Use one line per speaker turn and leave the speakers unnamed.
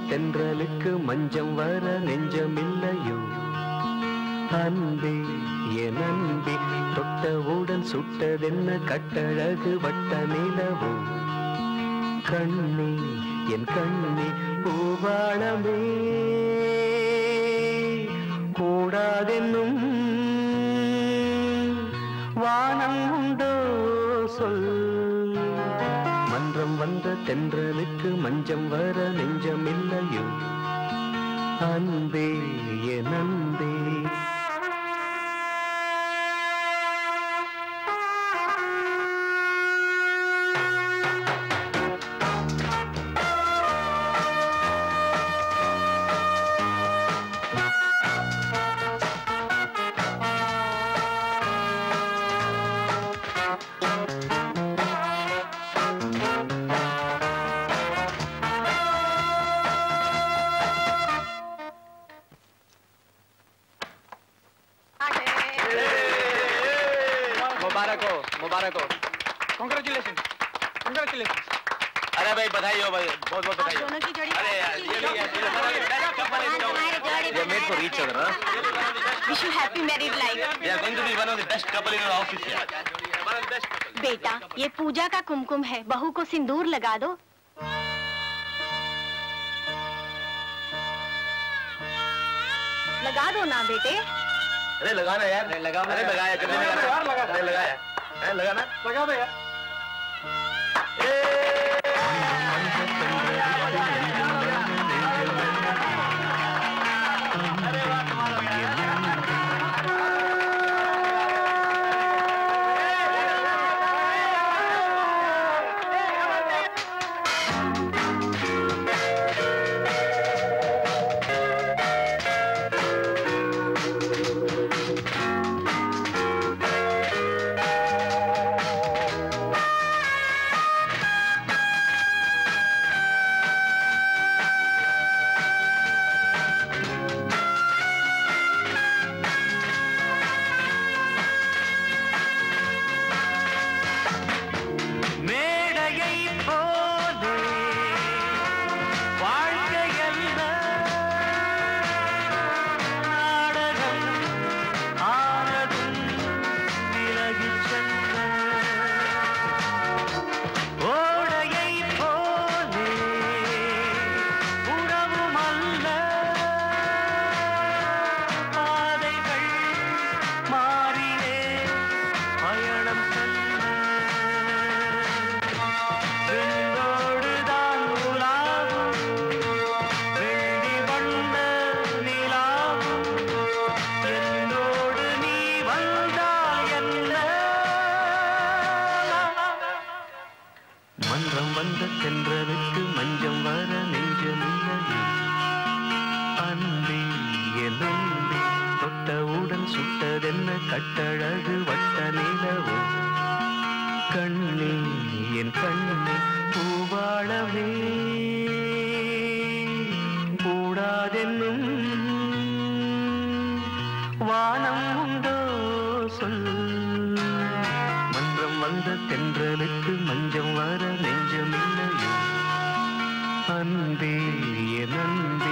தென்றலுக்கு மஞ்சம் வர நெஞ்சமில்லையோ அன்பே என் அன்பே தொட்டவுடன் சுட்டதென்ன கட்டழகு வட்ட நிலவோ கண்ணே என் கண்ணே பூவாளமே கூடாதென்னும் வானம் உண்டோ சொல் மன்றம் வந்த தென்றலுக்கு மஞ்சம் வர நெஞ்சமில்லையோ அன்பே என் அன்பே
मुबारक हो कांग्रेचुलेशन कांग्रेचुलेशन अरे भाई बधाई हो भाई बहुत बहुत बधाई दोनों की जोड़ी अरे यार ये made for each other
wish you happy married life
we are going to be one of the best couple in our office यार
बेटा ये पूजा का कुमकुम है बहू को सिंदूर लगा दो लगा दो ना बेटे
अरे लगाना यार लगा अरे लगाया कितने लगाना अरे लगाया लगाना लगा दो यार கட்டழகு வட்ட நிலவோ கண்ணே என் கண்ணே பூவாளமே கூடாதென்னும் வானம் உண்டோ சொல் மன்றம் வந்த தென்றலுக்கு மஞ்சம் வர நெஞ்சமில்லையோ அன்பே என் அன்பே